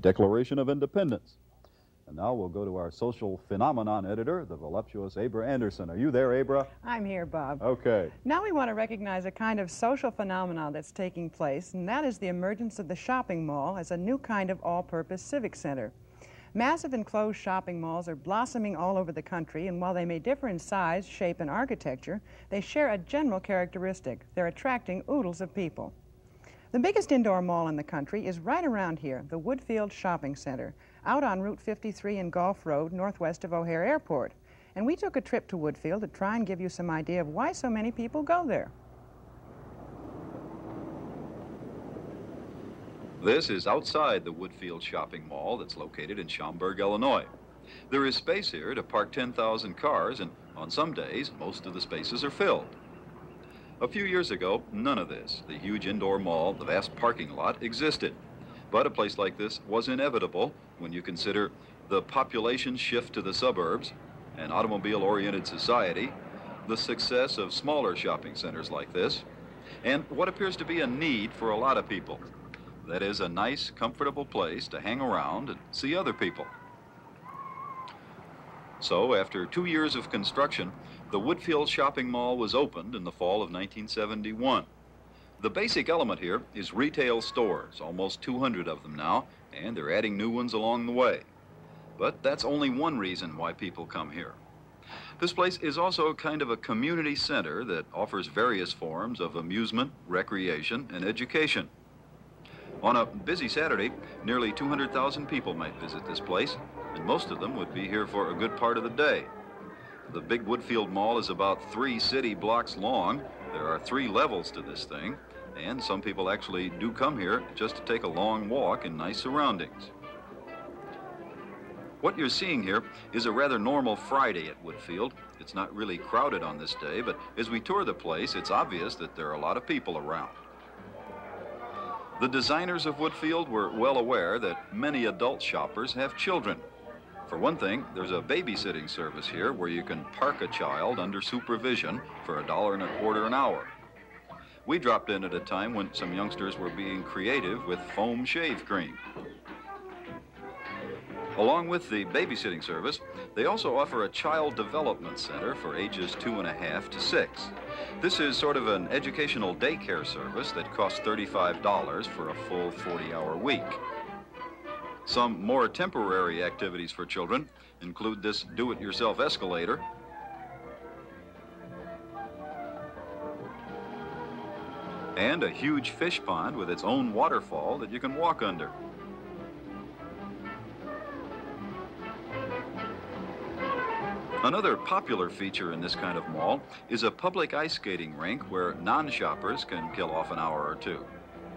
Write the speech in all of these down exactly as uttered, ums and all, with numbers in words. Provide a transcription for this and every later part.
Declaration of Independence. And now we'll go to our social phenomenon editor, the voluptuous Abra Anderson. Are you there, Abra? I'm here, Bob. Okay. Now we want to recognize a kind of social phenomenon that's taking place, and that is the emergence of the shopping mall as a new kind of all-purpose civic center. Massive enclosed shopping malls are blossoming all over the country, and while they may differ in size, shape, and architecture, they share a general characteristic. They're attracting oodles of people. The biggest indoor mall in the country is right around here, the Woodfield Shopping Center, out on Route fifty-three and Gulf Road, northwest of O'Hare Airport. And we took a trip to Woodfield to try and give you some idea of why so many people go there. This is outside the Woodfield Shopping Mall that's located in Schaumburg, Illinois. There is space here to park ten thousand cars, and on some days, most of the spaces are filled. A few years ago, none of this, the huge indoor mall, the vast parking lot, existed. But a place like this was inevitable when you consider the population shift to the suburbs, an automobile-oriented society, the success of smaller shopping centers like this, and what appears to be a need for a lot of people. That is, a nice, comfortable place to hang around and see other people. So, after two years of construction, the Woodfield Shopping Mall was opened in the fall of nineteen seventy-one. The basic element here is retail stores, almost two hundred of them now, and they're adding new ones along the way. But that's only one reason why people come here. This place is also kind of a community center that offers various forms of amusement, recreation, and education. On a busy Saturday, nearly two hundred thousand people might visit this place, and most of them would be here for a good part of the day. The big Woodfield Mall is about three city blocks long. There are three levels to this thing, and some people actually do come here just to take a long walk in nice surroundings. What you're seeing here is a rather normal Friday at Woodfield. It's not really crowded on this day, but as we tour the place, it's obvious that there are a lot of people around. The designers of Woodfield were well aware that many adult shoppers have children. For one thing, there's a babysitting service here where you can park a child under supervision for a dollar and a quarter an hour. We dropped in at a time when some youngsters were being creative with foam shave cream. Along with the babysitting service, they also offer a child development center for ages two and a half to six. This is sort of an educational daycare service that costs thirty-five dollars for a full forty-hour week. Some more temporary activities for children include this do-it-yourself escalator, and a huge fish pond with its own waterfall that you can walk under. Another popular feature in this kind of mall is a public ice skating rink where non-shoppers can kill off an hour or two.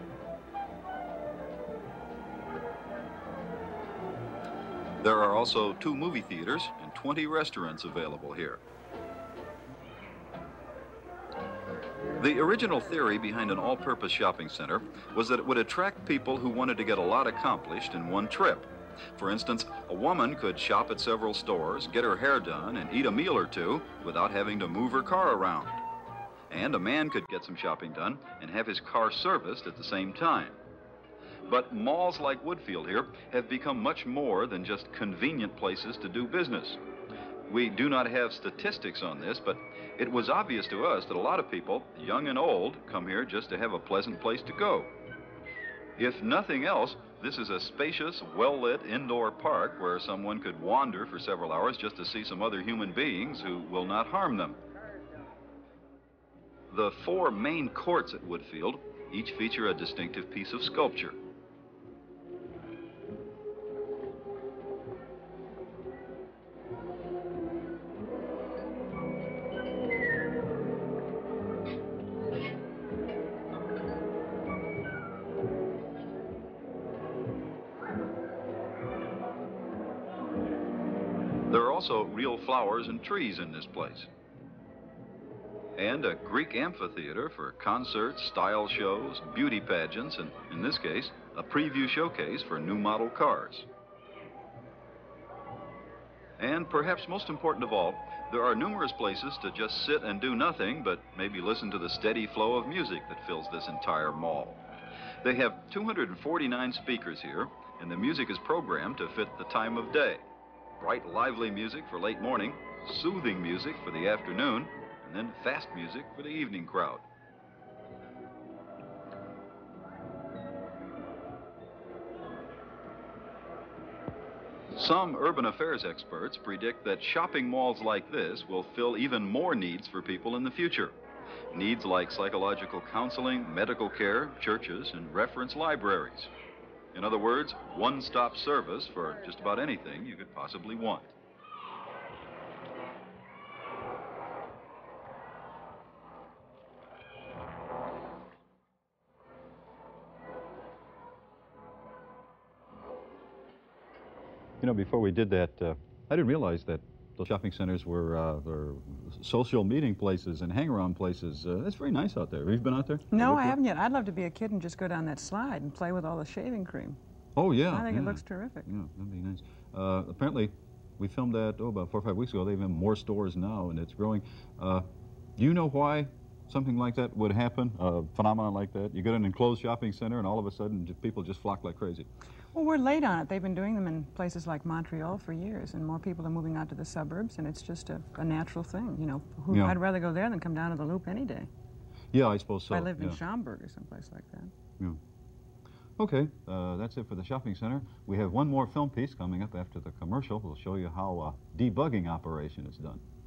There are also two movie theaters and twenty restaurants available here. The original theory behind an all-purpose shopping center was that it would attract people who wanted to get a lot accomplished in one trip. For instance, a woman could shop at several stores, get her hair done, and eat a meal or two without having to move her car around. And a man could get some shopping done and have his car serviced at the same time. But malls like Woodfield here have become much more than just convenient places to do business. We do not have statistics on this, but it was obvious to us that a lot of people, young and old, come here just to have a pleasant place to go. If nothing else, this is a spacious, well-lit indoor park where someone could wander for several hours just to see some other human beings who will not harm them. The four main courts at Woodfield each feature a distinctive piece of sculpture. There are also real flowers and trees in this place. And a Greek amphitheater for concerts, style shows, beauty pageants, and in this case, a preview showcase for new model cars. And perhaps most important of all, there are numerous places to just sit and do nothing but maybe listen to the steady flow of music that fills this entire mall. They have two hundred forty-nine speakers here, and the music is programmed to fit the time of day. Bright, lively music for late morning, soothing music for the afternoon, and then fast music for the evening crowd. Some urban affairs experts predict that shopping malls like this will fill even more needs for people in the future. Needs like psychological counseling, medical care, churches, and reference libraries. In other words, one-stop service for just about anything you could possibly want. You know, before we did that, uh, I didn't realize that the shopping centers were, uh, were social meeting places and hang-around places. Uh, it's very nice out there. Have you been out there? No, I haven't yet. I'd love to be a kid and just go down that slide and play with all the shaving cream. Oh, yeah. I think yeah. it looks terrific. Yeah, that'd be nice. Uh, apparently, we filmed that, oh, about four or five weeks ago. They have more stores now, and it's growing. Uh, do you know why something like that would happen, a phenomenon like that? You get an enclosed shopping center, and all of a sudden, people just flock like crazy. Well, we're late on it. They've been doing them in places like Montreal for years, and more people are moving out to the suburbs, and it's just a, a natural thing. You know, who, yeah. I'd rather go there than come down to the Loop any day. Yeah, I suppose so. If I lived yeah. in Schaumburg or someplace like that. Yeah. Okay, uh, that's it for the shopping center. We have one more film piece coming up after the commercial. We'll show you how a debugging operation is done.